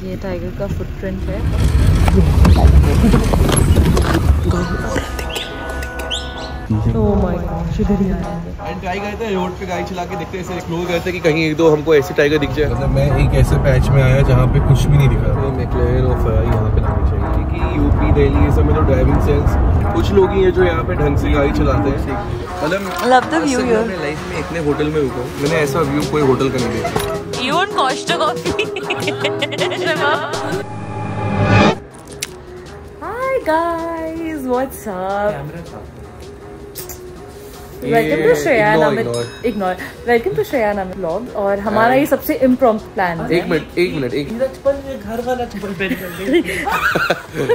ये टाइगर का फुटप्रिंट है। ओह माय गॉड, इधर ही आ रहा है। एंड ट्राई करते हैं रोड पे गाड़ी चला के, देखते हैं ऐसे एक्सप्लोर करते हैं कि कहीं एक दो हमको ऐसे टाइगर दिख जाए। मतलब मैं एक ऐसे पैच में आया जहाँ पे कुछ भी नहीं दिखा। तो मैक्लेरन और फरारी यहाँ पे लानी चाहिए कि यूपी दिल्ली ये सब में तो ड्राइविंग सेंस कुछ लोग ही हैं जो यहाँ पे ढंग से गाड़ी चलाते हैं। मतलब लव द व्यू हियर। मैं लाइफ में इतने होटल में रुका हूँ, मैंने ऐसा व्यू कोई होटल का नहीं देखा। You want Costa coffee? Hi guys, what's up? Welcome to Shreya and Amit. Ignore. Welcome to Shreya and Amit vlog और हमारा ये सबसे impromptu plan है। एक मिनट बचपन में घर वाला चप्पल पहन कर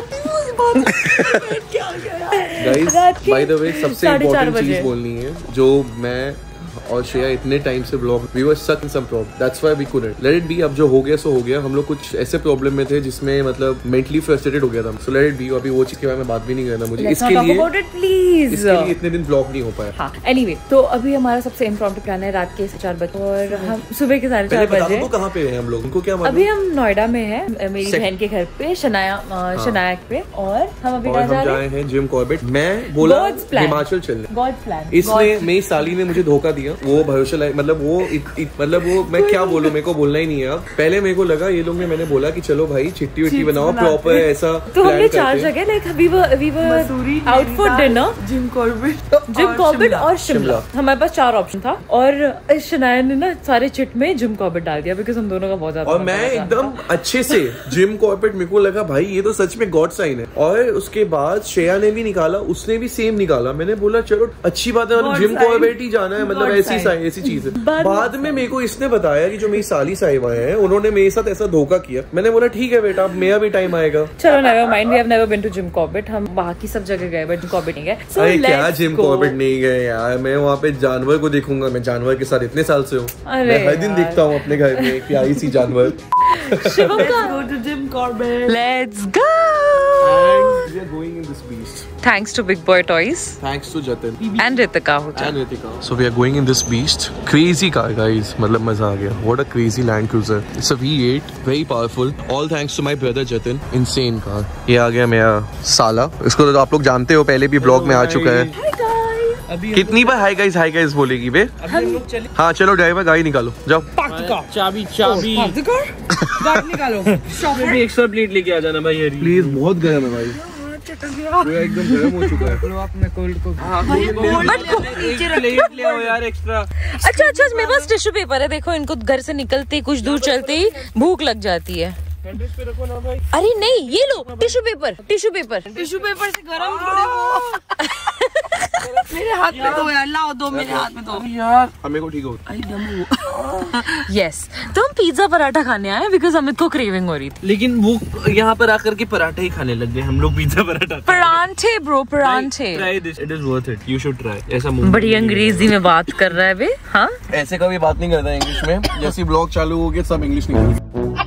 गाइस, बाय द वे सबसे इम्पोर्टेंट चीज बोलनी है जो मैं और श्रेया इतने टाइम से blog we were stuck in some problem, that's why we couldn't let it be. अब जो हो गया सो हो गया। हम लोग कुछ ऐसे प्रॉब्लम में थे जिसमें मतलब मेंटली फ्रस्ट्रेटेड हो गया था, सो लेट इट बी। अभी वो चीज के बारे में बात भी नहीं करना मुझे। इसके लिए इतने दिन ब्लॉग नहीं हो पाया। हाँ, एनीवे तो अभी हमारा सबसे इम्प्रॉम्प्टू प्लान है रात के 4 बजे और हम सुबह के 4:30 बजे। कहाँ पे हैं हम लोग, उनको क्या मालूम? अभी हम नोएडा में हैं, मेरी बहन के घर पे शनाया पे। और हम अभी कहाँ जा रहे हैं? Jim Corbett. मैं बोला हिमाचल चलने, गॉड्स प्लान। इसमें मेरी साली ने मुझे धोखा दिया। वो भरोसा मतलब वो मैं क्या बोलूं, मेरे को बोलना ही नहीं है। अब पहले मेरे को लगा ये लोग ने, मैंने बोला कि चलो भाई चिट्टी विट्टी बनाओ प्रॉपर ऐसा। तो हमने 4 जगह like we were out for dinner, Jim Corbett और शिमला। हमारे पास 4 ऑप्शन था और शनाया ने ना सारे चिट में जिम कॉर्बेट डाल दिया बिकॉज हम दोनों का बहुत ज्यादा। और मैं एकदम अच्छे से जिम कॉर्बेट, मेरे को लगा भाई ये तो सच में गॉड साइन है। और उसके बाद श्रेया ने भी निकाला, उसने भी सेम निकाला। मैंने बोला चलो अच्छी बात है, जिम कॉर्बेट ही जाना है, मतलब ऐसी चीज है। बाद में मेरे को इसने बताया कि जो मेरी साली साहिबा है उन्होंने मेरे साथ ऐसा धोखा किया। मैंने बोला ठीक है बेटा, अब मेरा भी टाइम आएगा। चलो never mind, we have never been to Jim Corbett. हम बाकी सब जगह गए बट जिम कॉर्बेट नहीं गए। अरे क्या जिम कॉर्बेट नहीं गए यार, मैं वहाँ पे जानवर को देखूंगा। मैं जानवर के साथ इतने साल से हूँ, मैं हर दिन देखता हूँ अपने घर में प्यारी सी जानवर। Let's go. And we are going in this beast. Thanks to Big Boy Toys. Thanks to Jatin. And Ritika. So we are going in this beast. Crazy car guys, मतलब मजा आ गया। What a crazy Land Cruiser. It's a V8, very powerful. All thanks to my brother Jatin. Insane car. ये आ गया मेरा साला। इसको तो आप लोग जानते हो, पहले भी ब्लॉग में आ चुका है। Hi guys. कितनी बार हाई गाइस बोलेगी बे? हाँ चलो ड्राइवर गाड़ी निकालो, जाओ। चाबी गाड़ी निकालो। शॉप में भी एक्स्ट्रा प्लेट लेके आ जाना भाई। प्लीज, बहुत गर्म है भाई, एकदम गर्म हो चुका है। अपने कोल्ड को प्लेट ले आओ यार एक्स्ट्रा। अच्छा मेरे पास टिश्यू पेपर है, देखो इनको घर से निकलते ही कुछ दूर चलते ही भूख लग जाती है। पे रखो ना भाई। अरे नहीं, ये लो टिश्यू पेपर से गरम थोड़े मेरे हाथ में दो यार, लाओ दो मेरे हाथ में दो यार। हमें को ठीक हो। यस, तो हम पिज्जा पराठा खाने आए बिकॉज अमित को क्रेविंग हो रही थी। लेकिन वो यहाँ पर आकर के पराठे ही खाने लग गए हम लोग, पिज्जा पराठा। परांठे ब्रो, परांठे। Try this, it is worth it, you should try. ऐसा बड़ी अंग्रेजी में बात कर रहा है बे। हाँ, ऐसे कभी बात नहीं करता इंग्लिश में। जैसे ब्लॉग चालू हो गया सब इंग्लिश निकल।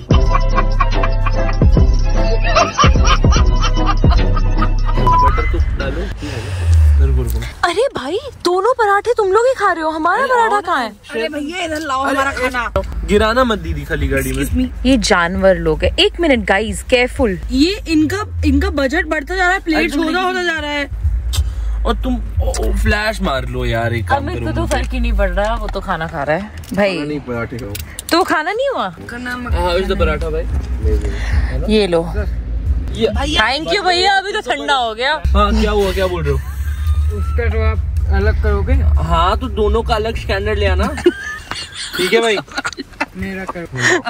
अरे भाई दोनों पराठे तुम लोग ही खा रहे हो, हमारा पराठा कहाँ है? अरे भैया इधर लाओ हमारा खाना। गिराना मत दीदी खाली गाड़ी में। ये जानवर लोग है। 1 मिनट गाइस, केयरफुल। ये इनका बजट बढ़ता जा रहा है, प्लेट छोटा होता जा रहा है। और तुम फ्लैश मार लो यार। एक काम अमित करो, को तो फर्क ही नहीं पड़ रहा, वो तो खाना खा रहा है भाई। नहीं पराठे खाओ तो खाना नहीं हुआ। हाँ इस पराठा भाई, ये लो। थैंक यू भैया, अभी तो ठंडा हो गया। हाँ क्या हुआ, क्या बोल रहे हो? उसका तो आप अलग करोगे। हाँ तो दोनों का अलग स्टैंडर्ड ले आना। ठीक है भाई, मेरा करो।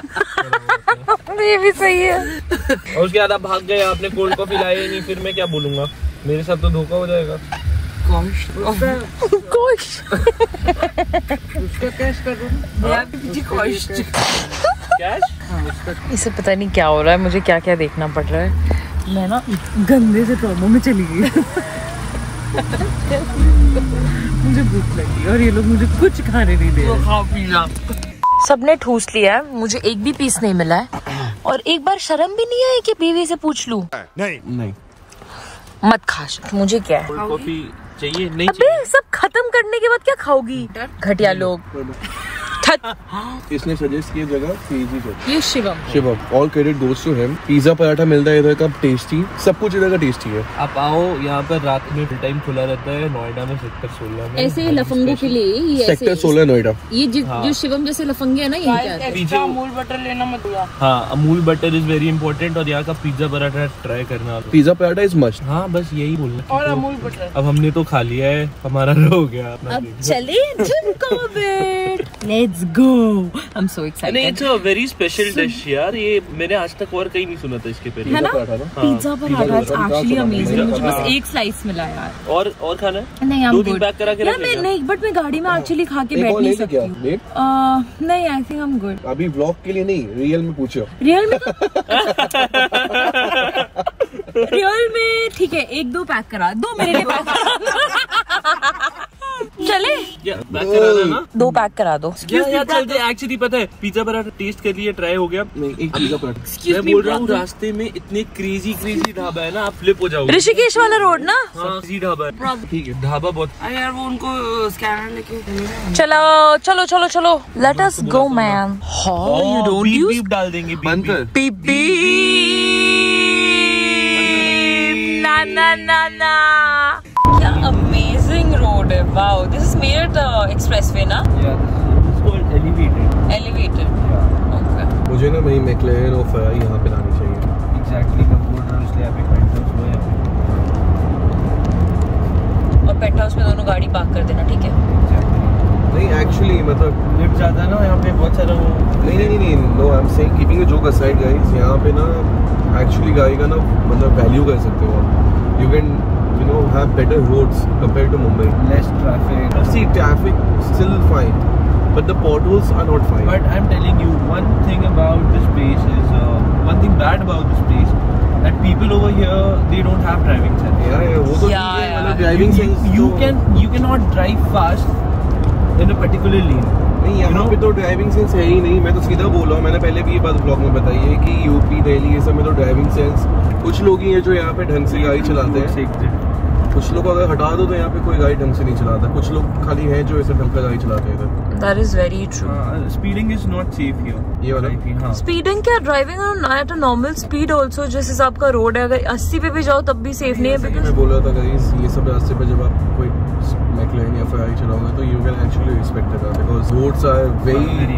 ये भी सही है। और उसके बाद आप भाग गए, आपने कोल्ड कॉफी लाई नहीं, फिर मैं क्या बोलूंगा? मेरे साथ तो धोखा हो जाएगा। उसका कैश कर दो। कैश? इसे पता नहीं क्या हो रहा है, मुझे क्या क्या देखना पड़ रहा है। मैं ना गंदे से ट्रॉमा में चली गई। मुझे भूख लगी और ये लोग मुझे कुछ खाने नहीं दे रहे। सबने ठूस लिया है, मुझे एक भी पीस नहीं मिला है। और एक बार शर्म भी नहीं आई कि बीवी से पूछ लूं? नहीं मत खा, मुझे क्या है। कॉफी चाहिए? नहीं अबे सब खत्म करने के बाद क्या खाओगी? घटिया लोग। इसने सजेस्ट किया जगह क्रेजी जगह। ये Shivam, all credit goes to him. Pizza paratha मिलता है इधर का टेस्टी, सब कुछ इधर का टेस्टी है। आप आओ, यहाँ पर रात में फुल टाइम खुला रहता है। नोएडा में सेक्टर 16 में ऐसे लफंगों के लिए ये सेक्टर 16 नोएडा। ये जो शिवम जैसे लफंगे है ना, ये पीछे अमूल बटर लेना मत भूलिए। हाँ, Amul butter is very important. और यहाँ का पिज्जा पराठा ट्राई करना। Pizza paratha is must. हाँ, बस यही बोलना। और अमूल बटर। अब हमने तो खा लिया है, हमारा हो गया। अब चले Jim Corbett, let's go. I am so excited. नहीं, it's a very special dish यार। ये मैंने आज तक और कहीं नहीं सुना था इसके पहले। है ना? Pizza paratha actually amazing. मुझे बस एक स्लाइस मिला यार। और खाना है? नहीं, I'm 2-3 good. पैक करा के यार रख मैं लेना। नहीं, बट मैं गाड़ी में एक्चुअली खा के बैठ नहीं सकती हूँ। नहीं, I think I am good. अभी व्लॉग के लिए नहीं, रियल में पूछो। रियल में रियल में ठीक है, 1-2 पैक करा दो मेरे लिए। पैक चले, पैक करा देना ना। 2 पैक करा दो। यार चलते। एक्चुअली पता है, पिज्जा पराठा टेस्ट कर लिए, ट्राई हो गया। नहीं, एक पिज्जा पराठा। मैं बोल रहा हूँ, रास्ते में इतने क्रेजी ढाबा है ना, आप फ्लिप हो जाओगे। ऋषिकेश वाला रोड ना? हाँ, क्रेजी ढाबा है। ठीक है, ढाबा बहुत। अरे यार वो उनको स्कैनर लेके चलो let us go man. How you don't beep use beep डाल देंगे। बंद कर। बीप ना। क्या अमेजिंग रोड है। Wow, this is Meerut expressway ना? एलिवेटेड। ओके। मुझे ना वही मैक्लेरन और फरारी यहाँ पे लानी चाहिए। एग्जैक्टली, मैं बोल रहा हूँ इसलिए आप एक पेंटहाउस लो यहाँ पे। और पेंट हाउस में दोनों गाड़ी पार्क कर देना, ठीक है? नहीं, एक्चुअली मतलब लिफ्ट जाता है ना यहाँ पे बहुत सारा। नहीं, no, I am saying keeping a joke aside guys, यहाँ पे ना एक्चुअली गाड़ी का ना मतलब वैल्यू कर सकते हो आप। You can have better roads compared to Mumbai. Less traffic. See, traffic still fine, but the potholes are not fine. But I'm telling you, one thing about this place is one thing bad about this place, that people over here, they don't have driving sense. Yeah, वो तो Yeah. driving sense You cannot drive fast in a particular lane. नहीं, यहाँ पे तो driving sense है ही नहीं। मैं तो सीधा बोल रहा हूँ, मैंने पहले भी ये बात ब्लॉग में बताई है कि यूपी, दिल्ली, ये सब में तो ड्राइविंग सेंस कुछ लोग ही हैं जो यहाँ पे ढंग से गाड़ी चलाते हैं। कुछ लोग अगर हटा दो तो यहाँ पे कोई गाड़ी ढंग से नहीं चलाता। कुछ लोग खाली हैं जो ऐसे ढंग का गाड़ी चलाते हैं इधर। That is very true. Speeding is not safe here. ये वाला? हाँ। स्पीडिंग क्या, driving at a normal speed also. जिस हिसाब का रोड है, अगर 80 पे भी जाओ तब भी सेफ नहीं है। बिकॉज मैं बोल रहा था गाइस, ये सब रास्ते पे जब आप कोई मैक्लेरन या फरारी चलाओगे तो you can actually respect the car because roads are very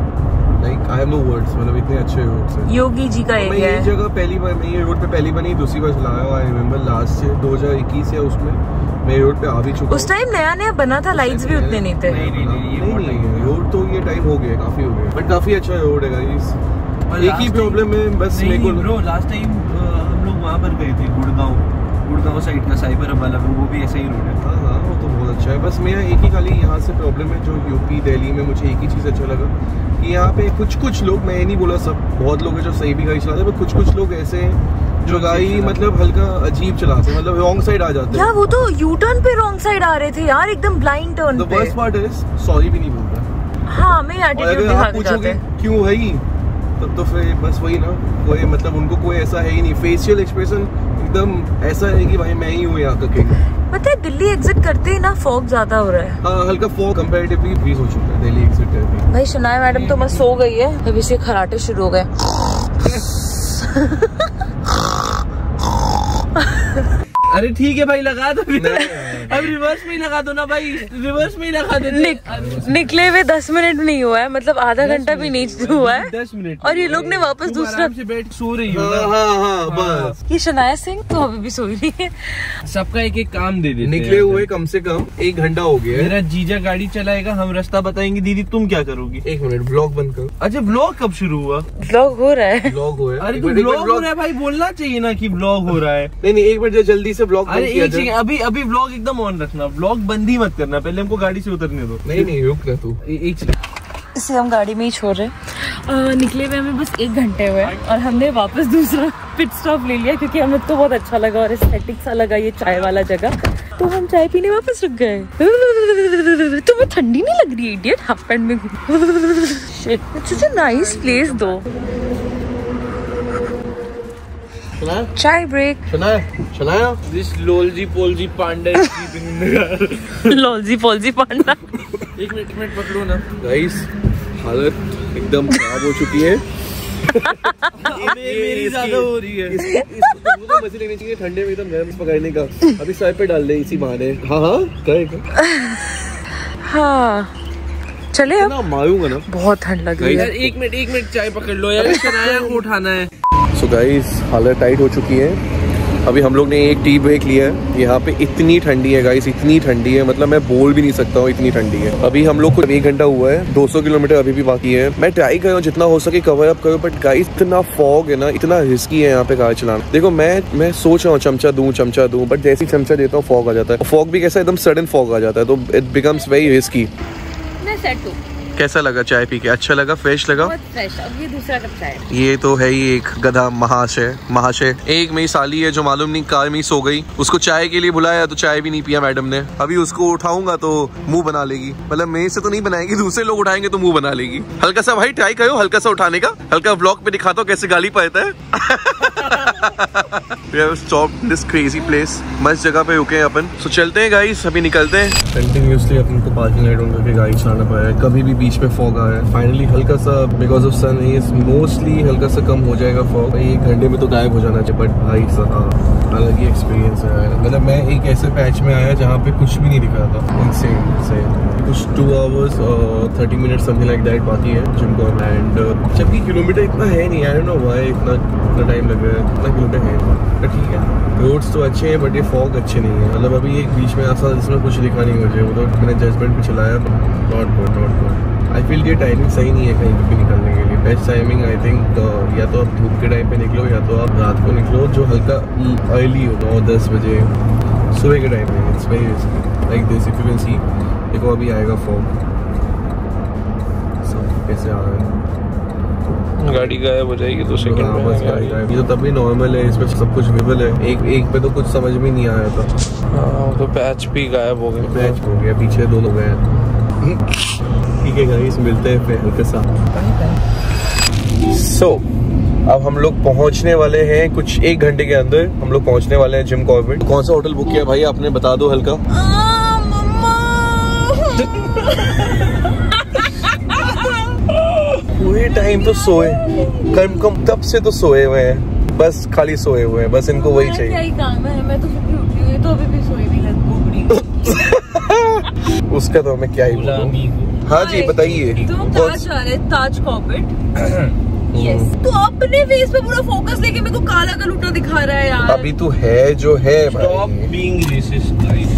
like I have no words. मतलब इतने अच्छे रोड्स हैं। योगी जी का मैं एरिया ये है। जगह पहली बार, मैं ये रोड पे पहली बार नहीं दूसरी बार चलाया हूँ। आई रिमेम्बर लास्ट ईयर 2021 या उसमें मैं रोड पे आ भी चुका। उस टाइम नया बना था, लाइट्स भी उतने नहीं थे। नहीं, रोड तो ये टाइम हो गया, काफी हो गया, बट काफी अच्छा रोड है गाइस। एक ही प्रॉब्लम है बस मेरे को। ब्रो, लास्ट टाइम हम लोग वहाँ पर गए थे, गुड़गांव साइड का साइबर हब वाला, वो भी ऐसा ही रोड है। हाँ, वो तो बहुत अच्छा है। बस मेरा एक ही खाली यहाँ से प्रॉब्लम है जो यूपी, दिल्ली में मुझे एक ही चीज़ अच्छा लगा कि यहाँ पे कुछ लोग, मैं ये नहीं बोला सब, बहुत लोग हैं जो सही भी गाड़ी चलाते हैं, पर कुछ लोग ऐसे हैं जो गाड़ी मतलब हल्का अजीब चलाते हैं, मतलब रॉन्ग साइड आ जाते हैं। यार वो तो यू टर्न पे रॉन्ग साइड आ रहे थे यार, एकदम ब्लाइंड टर्न पे। वर्स्ट पार्ट इज सॉरी भी नहीं बोलता। हाँ, मैं एटीट्यूड दिखा के जाते हैं। क्यों भाई, तब तो फिर बस वही ना, कोई मतलब उनको कोई ऐसा है ही नहीं। फेशियल एक्सप्रेशन एकदम ऐसा है कि भाई मैं ही हूँ यहाँ का किंग। पता है दिल्ली एग्जिट करते ही ना फॉग ज्यादा हो रहा है। हाँ, हल्का फॉग कंपैरेटिवली फ्रीज हो चुका है दिल्ली एग्जिट करके। भाई शनाया मैडम तो बस सो गई है, अभी से खराटे शुरू हो गए। अरे ठीक है भाई, लगा दो। अब रिवर्स में ही लगा दो ना भाई, रिवर्स में ही लगा दो। निकले हुए 10 मिनट नहीं हुआ है, मतलब आधा घंटा भी नहीं हुआ है। 10 मिनट। और ये लोग ने वापस दूसरा से बैठ सो रही हो। हाँ, बस ये शनाया सिंह तो अभी भी सोई रही है। सबका एक एक काम दे देते। निकले हुए कम से कम 1 घंटा हो गया। मेरा जीजा गाड़ी चलाएगा, हम रास्ता बताएंगे। दीदी तुम क्या करोगी? 1 मिनट, ब्लॉग बंद करो। अच्छा, ब्लॉग कब शुरू हुआ? व्लॉग हो रहा है। ब्लॉग हो अरे तो ब्लॉग हो रहा है भाई, बोलना चाहिए ना कि ब्लॉग हो रहा है। नहीं, एक मिनट जल्दी से ब्लॉग अरे एक चीज, अभी व्लॉग एकदम ऑन रखना, व्लॉग बंद ही मत करना, पहले हमको गाड़ी से उतरने दो। नहीं, रुक ना तू। एक इसे हम गाड़ी में ही छोड़ रहे हैं। निकले हुए हमें बस 1 घंटे हुए और हमने वापस दूसरा पिट स्टॉप ले लिया क्योंकि हमें तो बहुत अच्छा लगा और एस्थेटिक सा लगा ये चाय वाला जगह, तो हम चाय पीने वापस रुक गए। तुम्हें ठंडी नहीं लग रही है इडियट? हाफ पैंट में shit, it's such a nice place दो। चाय ब्रेक। शनाया दिस लोलजी पोलजी पांडा लोलजी पोलजी पांडा। एक मिनट पकड़ो ना गाइस, हालत एकदम खराब हो चुकी है। मेरी ज्यादा हो रही है। इसको मजे लेने चाहिए ठंडे में एकदम गर्म पकड़ने का। अभी सर पे डाल दे इसी बहाने। हाँ करेगा। हाँ चले अब। मारूंगा ना, बहुत ठंड लग रही है। एक मिनट चाय पकड़ लो यार, शनाया को उठाना है। सो गाइस हालत टाइट हो चुकी है। अभी हम लोग ने एक टी ब्रेक लिया है। यहाँ पे इतनी ठंडी है गाइस, इतनी ठंडी है, मतलब मैं बोल भी नहीं सकता हूँ, इतनी ठंडी है। अभी हम लोग को 1 घंटा हुआ है, 200 किलोमीटर अभी भी बाकी है। मैं ट्राई कर रहा हूँ जितना हो सके कवर अप करूँ, बट गाइस इतना फॉग है ना, इतना रिस्की है यहाँ पे कार चलाना। देखो मैं सोच रहा हूँ चमचा दूं, बट जैसे ही चमचा देता हूँ फॉग आ जाता है। फॉग भी कैसा एकदम सडन फॉग आ जाता है, तो इट बिकम्स वेरी रिस्की। कैसा लगा चाय पी के? अच्छा लगा, फ्रेश लगा? बहुत फ्रेश। अब ये दूसरा कप चाय। ये तो है ही एक गधा महाशय। एक मेरी साली है जो मालूम नहीं कार में सो गई, उसको चाय के लिए बुलाया तो चाय भी नहीं पिया मैडम ने। अभी उसको उठाऊंगा तो मुंह बना लेगी, मतलब मेरे से तो नहीं बनाएगी, दूसरे लोग उठाएंगे तो मुंह बना लेगी। हल्का सा भाई ट्राई करो, हल्का सा उठाने का, हल्का व्लॉग पे दिखाता हूँ कैसे गाली पाता है। We have stopped this crazy place. मस्त जगह पे रुके हैं अपन। So चलते हैं गाइस, अभी निकलते हैं। कंटिन्यूसली अपन को पार्किंग लाइट ऑन करके गाड़ी चलाना पड़ा है। कभी भी बीच में फॉग आ रहा है। फाइनली हल्का सा because of sun is mostly हल्का सा कम हो जाएगा फॉग। 1 घंटे में तो गायब हो जाना चाहिए, बट भाई साहब अलग ही एक्सपीरियंस है। मतलब मैं एक ऐसे पैच में आया जहाँ पे कुछ भी नहीं दिख रहा था। इनसेन कुछ 2 hours 30 minutes something like that बाकी है जिम को। एंड जबकि किलोमीटर इतना है नहीं, आई डोंट नो व्हाई इतना टाइम लग रहा है, इतना किलोमीटर है, तो ठीक है। रोड्स तो अच्छे हैं बट ये फॉग अच्छे नहीं है। मतलब अभी एक बीच में ऐसा जिसमें कुछ दिखा नहीं मुझे, वो तो मैंने जजमेंट पे चलाया, नॉट गुड। आई फील ये टाइमिंग सही नहीं है कहीं पर भी निकलने के लिए। बेस्ट टाइमिंग आई थिंक या तो आप धूप के टाइम पे निकलो या तो आप रात को निकलो, जो हल्का अर्ली हो 9-10 बजे सुबह के टाइम में। It's very like this, if you can see. देखो अभी आएगा फॉग, सब कैसे आ रहा है। गाड़ी गायब हो जाएगी 2 सेकंड में। बस गाड़ी गायब। ये तो तभी नॉर्मल है, इसमें सब कुछ विजिबल है। एक पे तो कुछ समझ में नहीं आया था। हाँ तो पैच भी गायब हो गया। पैच हो गया, पीछे 2 लोग हैं। ठीक है गाइस, मिलते हैं फिर हल्के साथ। सो अब हम लोग पहुंचने वाले हैं कुछ 1 घंटे के अंदर। हम लोग पहुंचने वाले हैं जिम कॉर्बेट। कौन सा होटल बुक किया भाई आपने, बता दो हल्का। पूरे टाइम तो सोए, कम तब से तो सोए हुए हैं, बस खाली सोए हुए हैं, बस इनको वही चाहिए। क्या ही काम है, मैं तो सुबह उठी हुई, तो अभी भी सोई नहीं लग। उसका तो हमें क्या ही बोलूं। हाँ जी बताइए। तुम ताज जा रहे, ताज कॉर्बेट। यस, तो अपने फेस पे पूरा फोकस लेके मेरे को काला कलूटा दिखा रहा है यार। अभी तो है जो है भाई। Stop being racist, guys.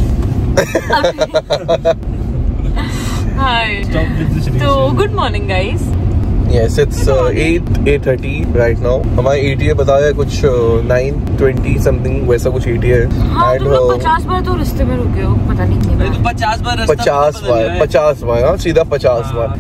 Hi, Stop with this racism. तो good morning guys. Yes, it's 8:30 right now. हमारा ETA बताया है कुछ 9:20 समथिंग, वैसा कुछ ETA है। हाँ, तुम लोग 50 बार तो रास्ते में रुके हो, पता नहीं क्यों। तो 50 बार रास्ता 50 बार, हाँ सीधा 50 बार।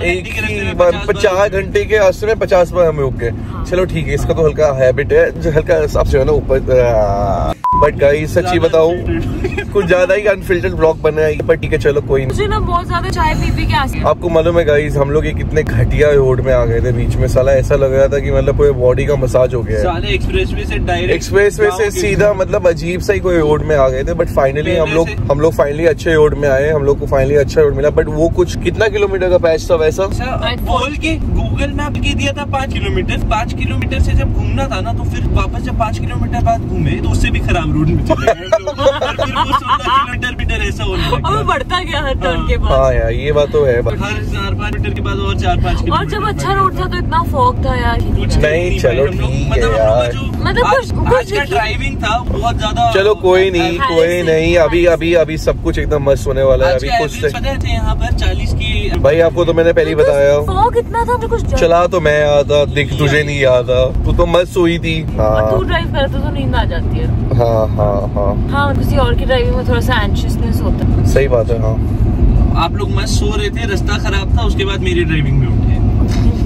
4 घंटे के रास्ते में 50 बार हम रुक गए। चलो ठीक है, इसका तो हल्का हैबिट है, जो हल्का हिसाब से है ना ऊपर। बट गाइस सच्ची बताऊं, कुछ ज्यादा ही अनफिल्टर्ड ब्लॉग बना है, पर ठीक है चलो कोई नहीं। मुझे ना बहुत ज्यादा चाय पी के आती है। आपको मालूम है गाइस, हम लोग ये कितने घटिया रोड में आ गए थे बीच में। साला ऐसा लग रहा था कि मतलब पूरे बॉडी का मसाज हो गया है। साले एक्सप्रेसवे से डायरेक्ट एक्सप्रेसवे से सीधा, मतलब अजीब सा ही कोई रोड में आ गए थे। बट फाइनली हम लोग फाइनली अच्छे रोड में आए। हम लोग को फाइनली अच्छा रोड मिला। बट वो कुछ कितना किलोमीटर का पैच था वैसा? बोल के गूगल मैप के दिया था 5 किलोमीटर। 5 किलोमीटर से जब घूमना था ना, तो फिर वापस जब 5 किलोमीटर बाद घूमे तो उससे भी खराब रोड में चले गए। फिर वो 16 किलोमीटर ऐसा होने लगा। अब बढ़ता गया हर टर्न के बाद। हाँ यार ये बात तो है। हर 4-5 किलोमीटर के बाद और 4-5 किलोमीटर। और जब अच्छा रोड था तो इतना फॉग था यार। नहीं चलो ठीक है यार, मतलब आज का ड्राइविंग था बहुत ज्यादा। चलो कोई नहीं। अभी सब कुछ एकदम मस्त होने वाला है। अभी कुछ थे यहाँ पर 40 की। भाई आपको तो मैंने पहले ही बताया, फॉग इतना था कुछ चला तो मैं आता, दिख तुझे नहीं आता, तू तो मस्त सोई थी। हाँ तू ड्राइव करता तो नींद आ जाती है। हाँ किसी और की ड्राइविंग में थोड़ा सा एंशियसनेस होता है। सही बात है। हाँ आप लोग मस्त सो रहे थे, रास्ता खराब था, उसके बाद मेरी ड्राइविंग में उठे।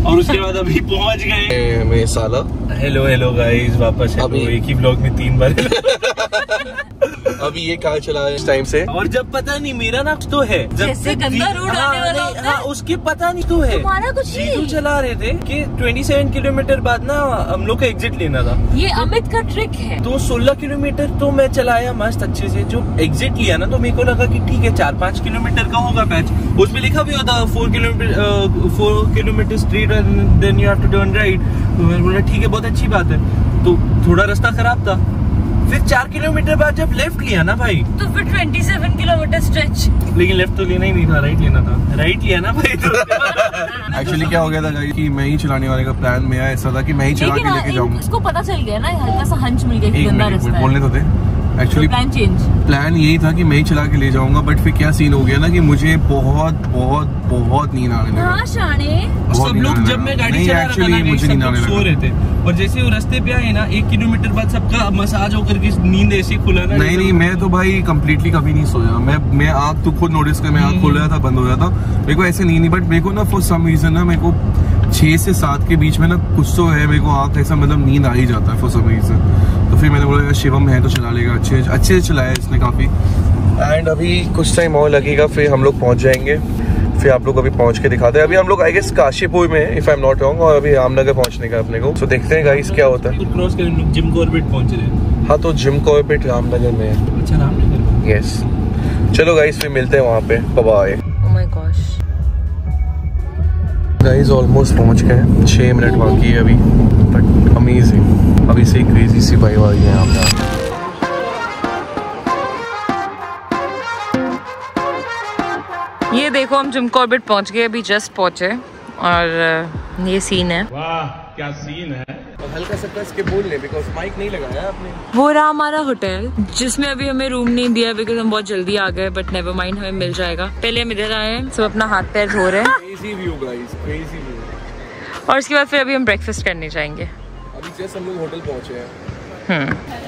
और उसके बाद अभी पहुंच गए मैं साला। हेलो गाइस, वापस अभी एक ही ब्लॉग में 3 बार अभी ये कहाँ चला है इस टाइम से? और जब पता नहीं मेरा ना तो है जैसे गंदा रोड आने वाला होता है। हाँ, उसके पता नहीं तो है हमारा कुछ जीतू चला रहे थे कि 27 किलोमीटर बाद ना हम लोग का एग्जिट लेना था। ये अमित का ट्रिक है। तो 16 किलोमीटर तो मैं चलाया मस्त अच्छे से। जो एग्जिट लिया ना तो मेरे को लगा कि ठीक है 4-5 किलोमीटर का होगा पैच। उसमें लिखा भी होता 4 kilometre straight then you have to turn right. तो मैंने बोला ठीक है, बहुत अच्छी बात है। तो थोड़ा रास्ता खराब था। फिर 4 किलोमीटर बाद जब लेफ्ट लिया ना भाई, तो फिर 27 किलोमीटर स्ट्रेच। लेकिन लेफ्ट तो लेना ही नहीं था, राइट लेना था। राइट लिया ना भाई तो एक्चुअली क्या हो गया था कि मैं ही चलाने वाले का प्लान में आया, ऐसा था कि मैं ही चला के लेके जाऊंगा। उसको पता चल गया ना, हल्का सा हंच मिल गया कि गंदा रास्ता है। बोलने तो थे। एक्चुअली प्लान यही था कि मैं ही चला के ले जाऊंगा, बट फिर क्या सीन हो गया ना कि मुझे बहुत नींद आने लगा। हाँ शाने, सब लोग जब मैं गाड़ी चला रहा था ना, मुझे नींद आने सो रहे थे। और जैसे वो रास्ते पे आए ना 1 किलोमीटर बाद सबका मसाज होकर के नींद ऐसे खुला ना। नहीं, मैं तो भाई कंप्लीटली कभी नहीं सोया। मैं आँख तो खुद नोटिस कर, मैं आँख खोल रहा था, बंद हो रहा था। मेरे को ऐसे नींद नहीं, बट मेरे को ना फॉर सम रीजन ना मेरे को 6 से 7 के बीच में ना कुछ तो है, मेरे को आँख ऐसा मतलब नींद आ ही जाता है फॉर सम रीजन। तो फिर मैंने बोला शिवम है तो चला लेगा, अच्छे से चलाया इसने काफी। एंड अभी कुछ टाइम और लगेगा, फिर हम लोग पहुंच जाएंगे। फिर आप लोग अभी पहुंच के दिखाते हैं। अभी हम लोग आई गेस काशीपुर में है, if I am not wrong, और अभी रामनगर पहुंचने का अपने को। तो देखते हैं गाइस क्या होता है। क्रॉस करें, जिम कॉर्बेट पहुंच रहे हैं। हाँ, तो जिम कॉर्बेट रामनगर में है। अच्छा, रामनगर। यस, चलो गाइस फिर मिलते हैं वहाँ पे। Bye. Oh my gosh guys almost पहुँच गए। 6 मिनट बाकी है अभी, बट अमेजिंग। अभी से क्रेजी सी वाइब आ रही है यहाँ पे। ये देखो, हम जिम कॉर्बेट पहुंच गए, अभी जस्ट पहुंचे, और ये सीन है। वाह क्या सीन है। हल्का सा कस के बोल ले, बिकॉज़ माइक नहीं लगाया आपने। वो रहा हमारा होटल, जिसमें अभी हमें रूम नहीं दिया बिकॉज हम बहुत जल्दी आ गए, बट नेवर माइंड, हमें मिल जाएगा। पहले हम इधर आए, सब अपना हाथ पैर धो रहे हैं। Crazy view guys, crazy view. और उसके बाद फिर अभी हम ब्रेकफास्ट करने जाएंगे। अभी जस्ट हम लोग होटल पहुंचे हैं।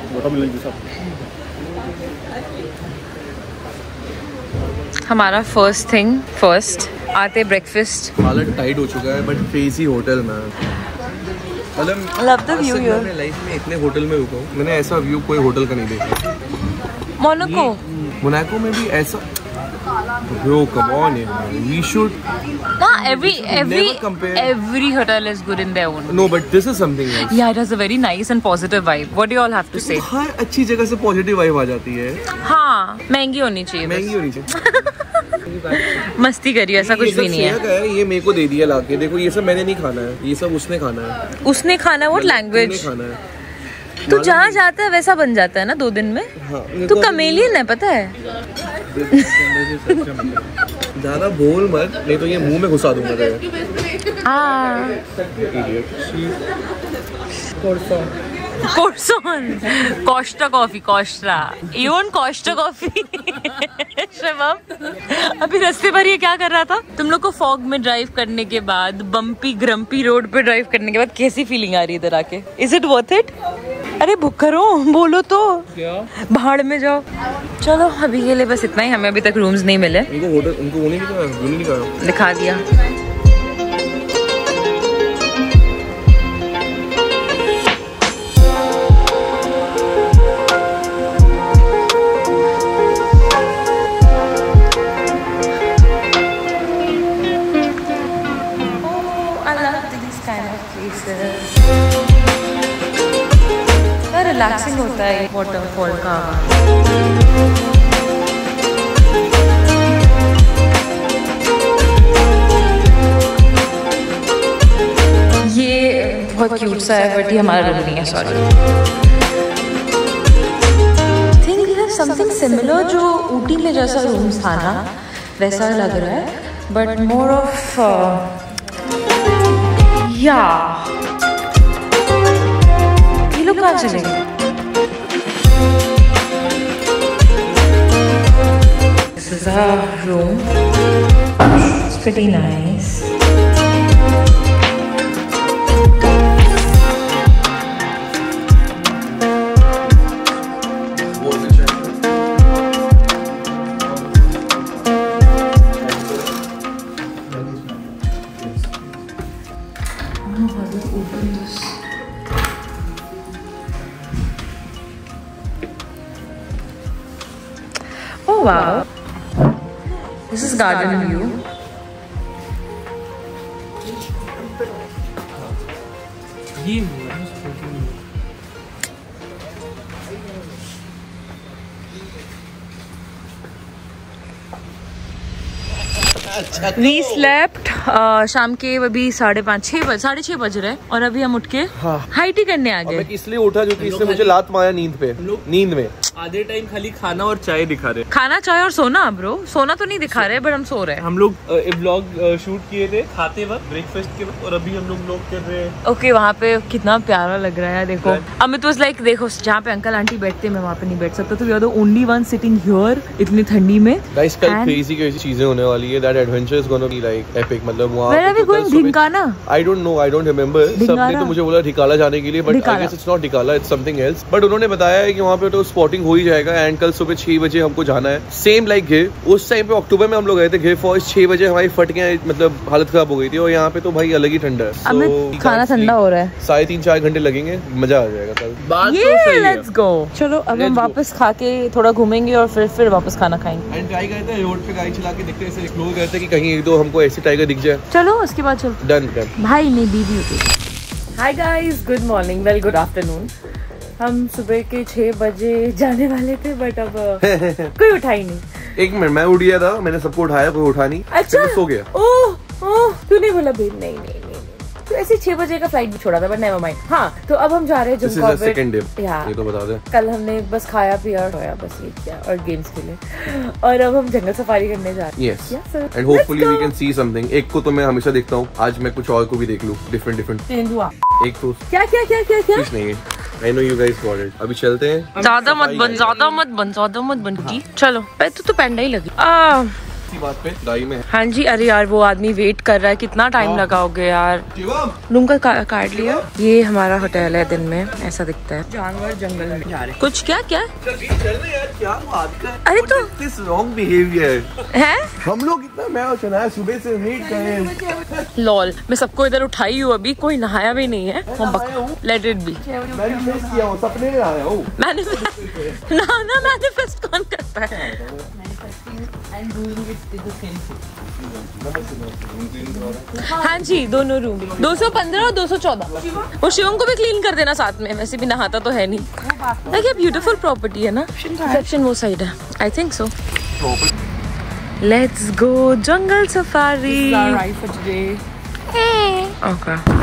हमारा फर्स्ट आते ब्रेकफास्ट। हालत टाइट हो चुका है, बट क्रेजी होटल में। Love the view here. मैं लाइफ में इतने होटल में रुका हूँ, मैंने ऐसा व्यू कोई होटल का नहीं देखा। मोनाको में भी ऐसा। Bro, come on, we should. No, every hotel is good in their own. No, but this is something else. Yeah, it has a very nice and positive vibe. What do you all have to say? हर अच्छी जगह से positive vibe आ जाती है। हाँ, महंगी होनी चाहिए। महंगी होनी चाहिए। मस्ती करिए, ऐसा कुछ भी नहीं है। ये मेरे को दे दिया लाके, देखो ये सब मैंने नहीं खाना है, ये सब उसने खाना है। उसने खाना है, वो लैंग्वेज खाना है। तू जहाँ जाता है वैसा बन जाता है ना 2 दिन में। हाँ, तू कमेलियन है, पता है। ज्यादा बोल मत, नहीं तो ये मुंह में घुसा दूंगा तेरे। Costa coffee, Costa even Costa coffee. Shivam अभी रास्ते पर ये क्या कर रहा था? तुम लोग को फॉग में ड्राइव करने के बाद, बम्पी ग्रम्पी रोड पे ड्राइव करने के बाद कैसी फीलिंग आ रही है इधर आके? Is it worth it? अरे भुक्करो बोलो तो क्या? भाड़ में जाओ। चलो अभी के लिए बस इतना ही, हमें अभी तक रूम्स नहीं मिले। उनको नहीं दिखा दिया। रिलैक्सिंग होता है वाटरफॉल का। ये बहुत क्यूट सा है, बट ये हमारा रूम नहीं है, सॉरी। थिंक ये समथिंग सिमिलर जो ऊटी में जैसा रूम्स था ना, वैसा लग रहा है, बट मोर ऑफ या ये लोग कहाँ चले गए? This is our room. It's pretty nice. wow. This is garden view. We slept शाम के अभी 6:30 बज रहे और अभी हम उठ के हाइट ही करने आ गए। मैं इसलिए उठा क्योंकि इसने मुझे लात मारा नींद में। आधे टाइम खाली खाना और चाय दिखा रहे। खाना चाय और सोना ब्रो, सोना तो नहीं दिखा रहे बट हम सो रहे हैं। हम लोग व्लॉग शूट किए थे खाते वक्त ब्रेकफास्ट के वक्त और अभी हम लोग व्लॉग कर रहे हैं। ओके वहाँ पे कितना प्यारा लग रहा है देखो। अमित वाज लाइक देखो जहाँ पे अंकल आंटी बैठते मैं वहाँ पे नहीं बैठ सकता, तो we are the only one sitting here इतनी ठंडी में। गाइस कल क्रेजी चीजें होने वाली है। That adventure is gonna be like epic. मतलब वहाँ ढिंकाना आई डोंट रिमेम्बर। सबने तो मुझे बोला ढिकाला जाने के लिए but I guess it's not Dhikala, it's something else. But उन्होंने बताया है कि वहाँ पे तो स्पॉटिंग हो ही जाएगा एंड कल सुबह 6 बजे हमको जाना है। सेम लाइक घिर, उस टाइम पे अक्टूबर में हम लोग गए थे घिर फॉरेस्ट। 6 बजे हमारी फटकियां मतलब हालत खराब हो गई थी और यहाँ पे तो भाई अलग ही ठंडा है। खाना ठंडा हो रहा है, 3.5-4 घंटे लगेंगे, मजा आ जाएगा कल। Let's go. चलो अब हम वापस खा के थोड़ा घूमेंगे और फिर वापस खाना खाएंगे। एंड ट्राई करते हैं रोड पे गाड़ी चला के देखते हैं, एक्सप्लोर करते हैं कि कहीं एक दो हमको ऐसे टाइगर दिख जाए। चलो उसके बाद चलो। डन भाई नहीं बीवी होती। Hi guys, good morning, well good afternoon. हम सुबह के 6 बजे जाने वाले थे बट अब कोई उठा ही नहीं। 1 मिनट, मैं उठ गया था, मैंने सबको उठाया, कोई उठा नहीं। अच्छा सो गया। ओह क्यों नहीं बोला बेब? नहीं तो ऐसे 6 बजे का फ्लाइट भी छोड़ा था बट नेवर माइंड। हाँ तो अब हम जा रहे हैं जिम कॉर्बेट। ये तो बता दे। कल हमने बस खाया पिया सोया बस ये किया और गेम्स खेले और अब हम जंगल सफारी करने जा रहे हैं। Yes and hopefully we can see something. एक को तो मैं हमेशा देखता हूँ, आज मैं कुछ और को भी देख लूँ डिफरेंट। एक तो क्या कुछ नहीं है। I know you guys got it. अभी चलते हैं। ज्यादा मत बन की। चलो तो पैंडा ही लगी बात पे गाड़ी में। हाँ जी। अरे यार वो आदमी वेट कर रहा है, कितना टाइम लगाओगे यार। रूम का कार्ड लिया। ये हमारा होटल है, दिन में ऐसा दिखता है। जानवर जंगल में जा रहे कुछ क्या यार क्या अरे तो रॉन्ग बिहेवियर है। हम लोग इतना मैं और चना सुबह से वेट कर रहे हैं। लॉल मैं सबको इधर उठाई हूँ, अभी कोई नहाया भी नहीं है। Let it be. सपने में आया हूँ। मैनिफेस्ट कौन करता है? हाँ जी दोनों रूम 215 और 214। वो शिवम को भी क्लीन कर देना साथ में, वैसे भी नहाता तो है नहीं। देखिए ब्यूटीफुल प्रॉपर्टी है ना। रिसेप्शन वो साइड है I think so. Let's go jungle safari. Okay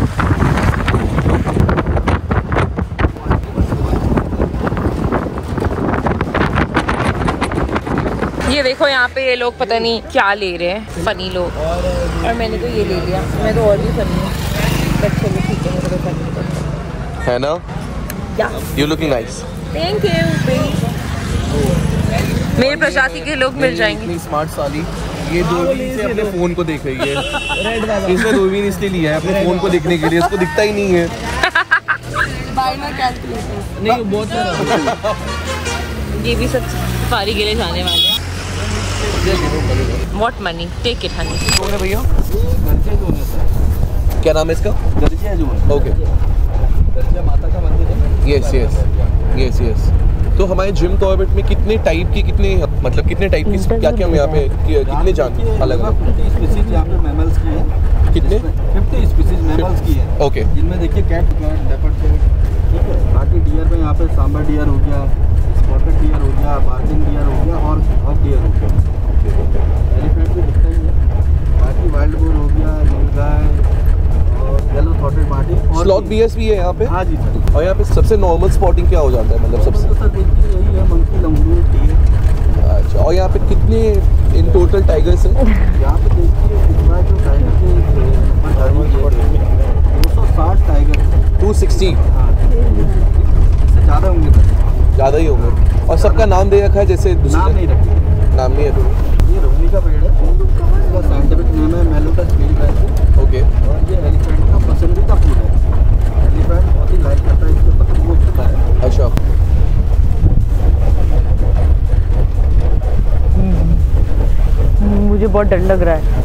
ये देखो यहाँ पे ये लोग पता नहीं क्या ले रहे हैं, फनी लोग। और मैंने तो ये ले लिया, मैं तो और भी फनी हूँ। चलो ठीक है, मुझे तो फनी है ना। You looking nice. Thank you. मेरे प्रजाति के लोग मिल जाएंगे। स्मार्ट साली ये दूरबीन से अपने फोन को देख रही है। इसने दूरबीन इसलिए लिया है अपने फोन को देखने के लिए, इसको दिखता ही नहीं है। नहीं बहुत सारा। ये भी सब सफारी के लिए जाने वाले हैं। What money? Take it, honey. कौन है भैया? क्या नाम है इसका? ओके। माता का मंदिर है। यस। तो हमारे जिम कॉर्बेट में कितने टाइप की कितने टाइप की क्या यहाँ पे कितने जान अलग स्पीसीज यहाँ पे मैमल्स की है। कितने? 50 स्पीसीज मैमल्स की है। ओके। जिनमें देखिए कैट, लेपर्ड, ठीक है। बाकी डियर में यहाँ पे सांबर डियर हो गया, स्पॉटेड डियर हो गया, बार्किंग डियर हो गया और हॉक डियर हो गया। एलिफेंट भी दिखता ही है। बाकी वाइल्ड बोर हो गया, नीलगाय और येलो थ्रोटेड मार्टी और स्लॉथ बीएस भी है यहाँ पे। हाँ जी सर। और यहाँ पे सबसे नॉर्मल स्पॉटिंग क्या हो जाता है मतलब सबसे? सर देखिए यही है मंकी, लंगूर, डियर। अच्छा और यहाँ पे कितने इन टोटल टाइगर्स हैं? यहाँ पे देखिए इतना जो टाइगर के 260 टाइगर। 260। हाँ इससे ज़्यादा होंगे सर। ज़्यादा ही होंगे। और सबका नाम दे रखा है जैसे? नाम नहीं रखे। नाम नहीं है तो ये रोहनी का पेड़ है, इसका साइंटिफिक नेम है मेलोटस ग्रीनग्रास। ओके। और ये एलिफेंट का पसंदीदा फूड है। एलिफेंट बहुत ही लाइक करता है, इसके पतंग वो खाता है। अच्छा। मुझे बहुत डर लग रहा है।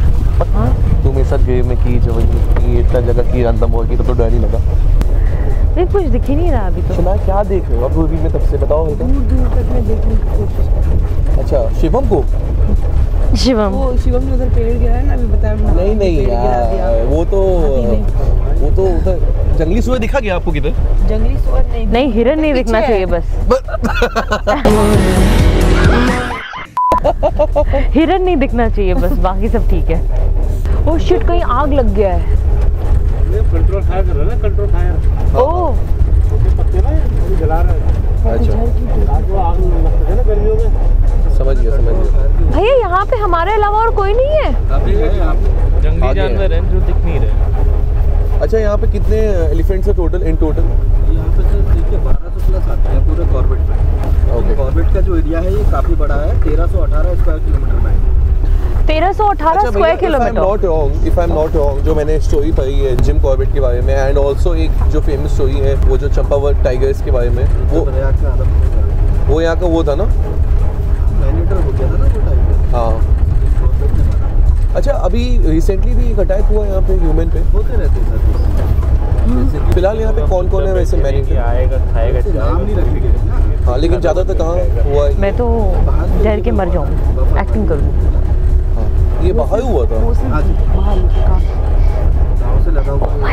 तू मेरे साथ गेम में की जब ये इतना जगह की अंदम हो गई तो डर नहीं लगा। कुछ दिख ही नहीं रहा अभी तो। मैं क्या देख रहे हो अब मूवी में तब से, बताओ हल्का। दूर तक मैं देखने की कोशिश कर रही हूँ। अच्छा शिवम को, शिवम वो शिवम ने उधर पेड़ गिरा है ना, अभी बताया नहीं नहीं यार, वो तो उधर जंगली सुअर दिखा गया आपको किधर? जंगली सुअर नहीं, हिरन नहीं दिखना चाहिए बस। हिरन नहीं दिखना चाहिए बस, बाकी सब ठीक है। ओह शिट, कहीं आग लग गया है। ये कंट्रोल फायर कर रहा है ना, कंट्रोल फायर। ओह पत्ते ना जला रहे हैं। अच्छा वो आग लगता है ना गर्मियों में। समझ गया। भैया यहाँ पे हमारे अलावा और कोई नहीं है? जंगली जानवर हैं जो दिख नहीं रहे। अच्छा यहाँ पे कितने एलिफेंट्स है टोटल, इन टोटल? यहाँ पे सर देखिए 1200 प्लस आते हैं पूरे कॉर्बेट में। ओके। कॉर्बेट का जो एरिया है ये काफी बड़ा है, 1318 स्क्वायर किलोमीटर में है। 1318 square kilometre. If I am not wrong, जो मैंने स्टोरी पढ़ी है जिम कॉर्बेट के बारे में, एंड ऑल्सो एक जो फेमस स्टोरी है वो जो चंपावत टाइगर्स के बारे में, वो यहाँ का वो था ना, मैनेटर हो गया था ना वो टाइगर। हाँ। अच्छा अभी रिसेंटली भी एक अटैक हुआ यहाँ पे ह्यूमन पे, होते रहते हैं सर। फिलहाल यहाँ पे कौन कौन है वैसे मैनेजर? आएगा खाएगा नाम नहीं रखेंगे ना। हाँ लेकिन ज़्यादातर कहाँ हुआ है? मैं तो डर के मर जाऊँ, एक्टिंग करूँ। हाँ ये बाहर हुआ था। हाँ जी, गाँव से लगा हुआ है,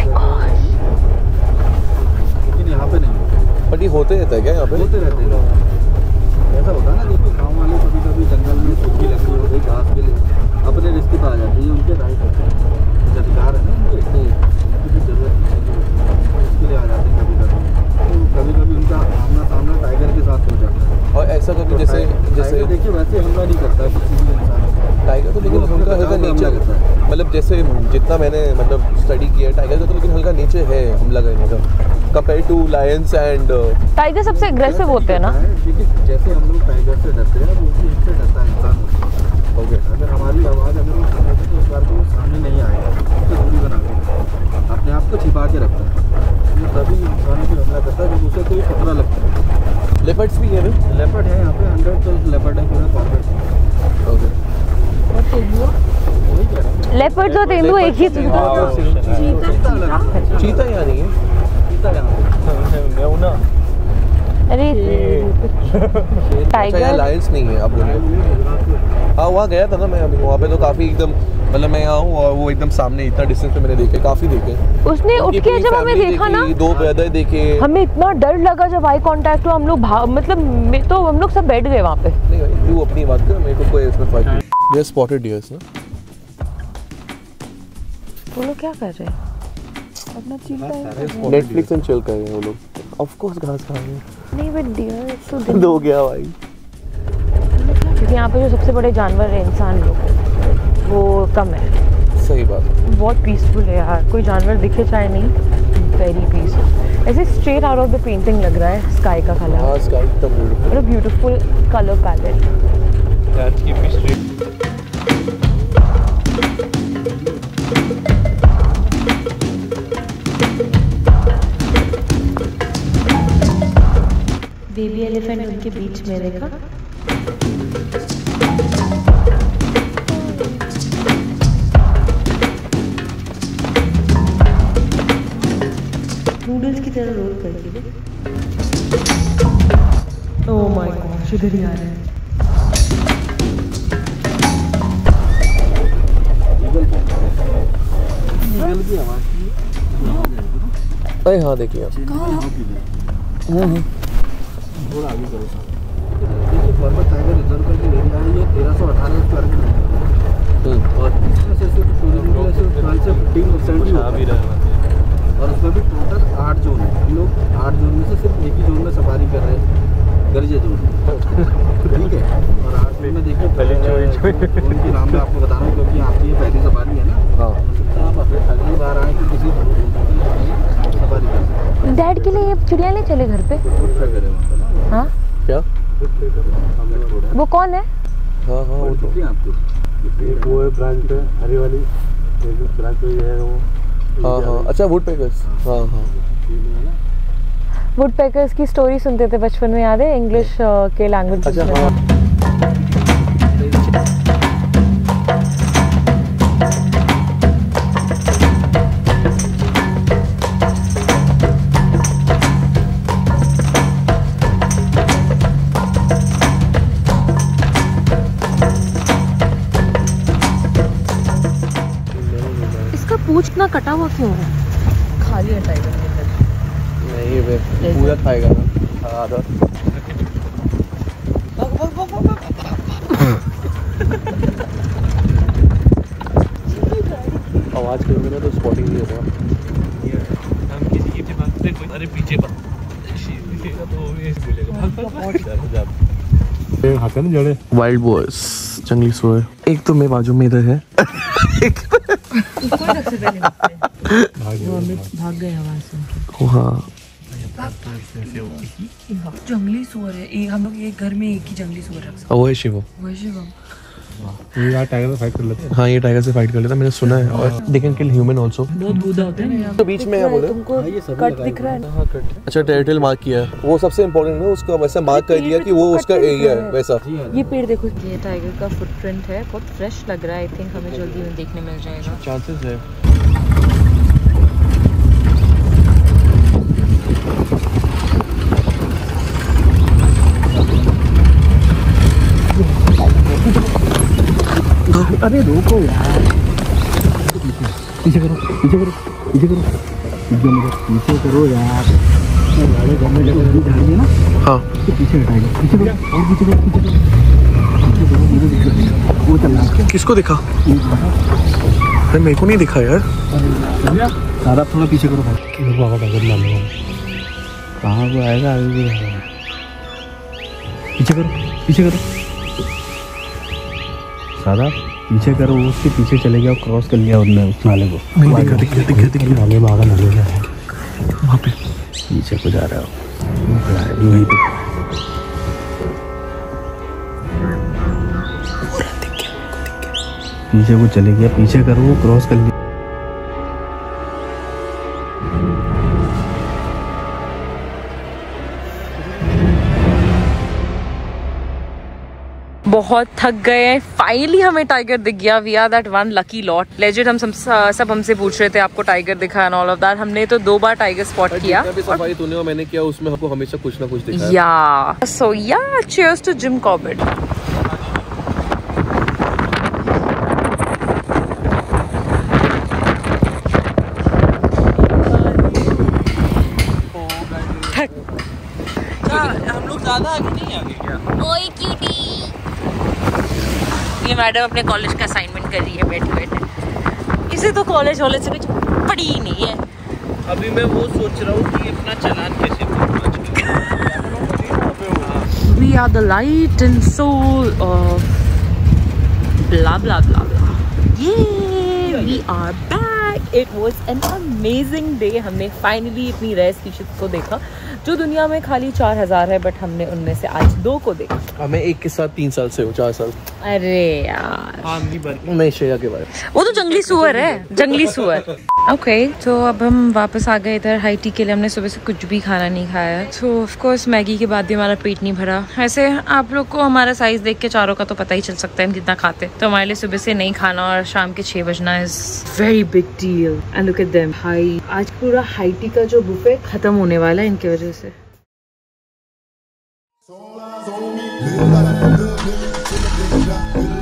लेकिन यहाँ पे नहीं। बट ये होते रहता है क्या यहाँ पे? होते रहते हैं। ऐसा होता है ना, देखिए गाँव वाले कभी कभी जंगल में सूखी लकड़ी हो गई घास के लिए अपने रिश्ते पे आ जाते हैं, ये उनके राइट होते हैं, अधिकार है ना उनके, किसी जरूरत नहीं चाहिए उसके लिए आ जाते हैं कभी कभी। तो कभी कभी उनका आमना सामना टाइगर के साथ हो जाता है। और ऐसा कभी जैसे टाइगर देखिए वैसे हमला नहीं करता है किसी भी इंसान को। टाइगर तो लेकिन हल्का हल्का नेचर करता है, मतलब जैसे जितना मैंने मतलब स्टडी किया है टाइगर का, तो लेकिन हल्का नेचर है हमला करने का compare to lions and. Tiger सबसे एग्रेसिव होते हैं ना। देखिए जैसे हम लोग टाइगर से डरते हैं वो भी हमसे डरता है इंसान होता है। ओके। अगर हमारी आवाज़ अगर वो सुनेगा तो इस बार को वो सामने नहीं आएगा, उससे दूरी बना के अपने आप को छिपा के रखता है। ये तभी इंसानों पे हमला करता है जब उसे कोई खतरा लगता है। लेपर्ड्स भी है ना? लेपर्ड है यहाँ पे 100 लेपर्ड है पूरे कॉर्बेट में। ओके। वही कह रहा हूँ, लेपर्ड्स और तेंदुआ एक ही चीज। चीता चीता यहाँ नहीं है? चीता यहाँ पे अरे अच्छा टाइगर यहाँ लायंस नहीं है आप बोले? हाँ वहाँ गया था ना मैं अभी, वहाँ पे तो काफ़ी एकदम मतलब मैं यहाँ हूँ और वो एकदम सामने इतना डिस्टेंस पे मैंने देखे, काफ़ी देखे। उसने उठ के जब हमें देखा ना, 2 ब्रदर देखे, हमें इतना डर लगा जब आई कांटेक्ट हुआ। हम लोग मतलब तो हम लोग सब बैठ गए वहाँ पे। नहीं भाई तू अपनी बात कर, मेरे को कोई इसमें फर्क नहीं। ये स्पॉटेड डियर्स ना? वो लोग क्या कर रहे हैं? अपना चिल्ला नेटफ्लिक्स एंड चिल कर रहे हैं वो लोग। ऑफ कोर्स घास खा रहे हैं। नहीं बट डियर तो दो गया भाई, क्योंकि यहाँ पे जो सबसे बड़े जानवर है इंसान लोग, वो कम है। सही बात। बहुत पीसफुल है यार, कोई जानवर दिखे चाहे नहीं, वेरी पीसफुल। ऐसे straight out of the painting लग रहा है स्काई का कलर। हाँ स्काई एकदम beautiful, beautiful colour palette. That's keep me straight. Baby elephant उनके बीच में देखा। नूडल्स की तरह रोल करके दे। ओह माय गॉड, इधर ही आ रहे हैं। ईगल की आवाज़ अरे हाँ देखिए आप। थोड़ा आगे करो। देखिए पर्वत टाइगर रिजर्व का जो एरिया है ये 1318 स्क्वायर किलोमीटर और इसमें से सिर्फ टूरिज्म के लिए सिर्फ 12 से 15% ही होता है। और उसमें भी टोटल 8 जोन है। हम लोग 8 जोन में से सिर्फ एक ही जोन में सफारी कर रहे हैं, गरजे जोन। ठीक है। और 8 जोन में देखिए जोन के नाम मैं आपको बता रहा हूँ क्योंकि आपकी ये पहली सफारी है ना। हाँ आप अगली बार आए तो किसी सफारी कर। डैड के लिए ये चिड़िया ले चले घर पे। हाँ क्या? वो कौन है? हाँ हाँ वो तो आपको वो है ब्रांच पे हरी वाली, ब्रांच पे है वो। हाँ हाँ अच्छा वुड पेकर्स। हाँ हाँ वुड पेकर्स की स्टोरी सुनते थे बचपन में, याद है? इंग्लिश के लैंग्वेज अच्छा में। हाँ। कटा हुआ क्यों है? खा लिया टाइगर नहीं वे पूरा खाएगा ना आधा। आवाज करोगे ना तो स्पॉटिंग नहीं होगा। हम किसी के पास अरे पीछे पर वाइल्ड बॉयज जंगली सुअर। एक तो मेरे बाजू में इधर है। भाग गए आवाज सुन के। हाँ जंगली सुअर है। हम लोग एक घर में एक ही जंगली सुअर रख सकते। वो है शिवम। ये टाइगर से फाइट कर लेते हैं। हाँ ये टाइगर से फाइट कर लेता, मैंने सुना है। और they can kill human also. बहुत गूदा होते हैं। तो बीच में है बोले तुमको कट दिख रहा है ना? हाँ कट। अच्छा टेरिटरी मार्क किया है, वो सबसे इम्पोर्टेंट है। उसका वैसे मार्क कर दिया कि वो उसका एरिया है वैसा। ये पेड़ देखो, ये टाइगर का फुटप्रिंट है, बहुत फ्रेश लग रहा है। आई थिंक हमें जल्दी में देखने मिल जाएगा। चांसेस है। अरे रोको यार, पीछे करो पीछे करो पीछे करो पीछे करो यार। गाड़ी घर में जब झाड़ी है ना, हाँ उसके पीछे हटाएगा। पीछे करो और पीछे करो पीछे करो मुझे दिख रहा है वो चल रहा है। किसको दिखा? अरे मेरे को नहीं दिखा यार। सारा थोड़ा पीछे करो भाई। कहाँ वो आएगा आगे भी आएगा। पीछे करो पीछे करो सारा पीछे करो। वो उसके पीछे चले गया, क्रॉस कर लिया उन्होंने उस नाले को। नहीं दिखा नाले में आगे नाले में वहाँ पे पीछे को जा रहा हो वहीं पे। पीछे को चले गया, पीछे करो, वो क्रॉस कर लिया। बहुत थक गए हैं। फाइनली हमें टाइगर दिख गया। We are that one lucky lot. Legit हम सब हमसे पूछ रहे थे आपको टाइगर दिखा एंड ऑल ऑफ दैट। हमने तो 2 बार टाइगर स्पॉट किया। जितना भी सफारी तूने और मैंने किया उसमें हमको हमेशा कुछ ना कुछ दिखा। या सो या चीयर्स टू जिम कॉर्बेट। हम लोग ज्यादा आगे नहीं आगे क्या? ओए क्यूटी। ये मैडम अपने कॉलेज का असाइनमेंट कर रही है बैठे बैठे। इसे तो कॉलेज से कुछ पड़ी ही नहीं है। अभी मैं वो सोच रहा हूँ कि अपना चालान कैसे We are the light and soul of blah blah blah blah. Yeah, we are back. It was an amazing day. हमने फाइनली इतनी रेयर स्पीशीज को देखा जो दुनिया में खाली 4000 है, बट हमने उनमें से आज 2 को देखा। हमें एक के साथ 3 साल से हो, 4 साल। अरे यार नहीं श्रेया के बारे वो तो जंगली सुअर है, जंगली सुअर। ओके तो अब हम वापस आ गए इधर हाई टी के लिए। हमने सुबह से कुछ भी खाना नहीं खाया, तो ऑफ कोर्स मैगी के बाद भी हमारा पेट नहीं भरा। ऐसे आप लोग को हमारा साइज देख के चारों का तो पता ही चल सकता है हम कितना खाते। तो हमारे लिए सुबह से नहीं खाना और शाम के 6 बजना is very big deal. And look at them high. आज पूरा हाई टी का जो बुफे खत्म होने वाला है इनकी वजह से।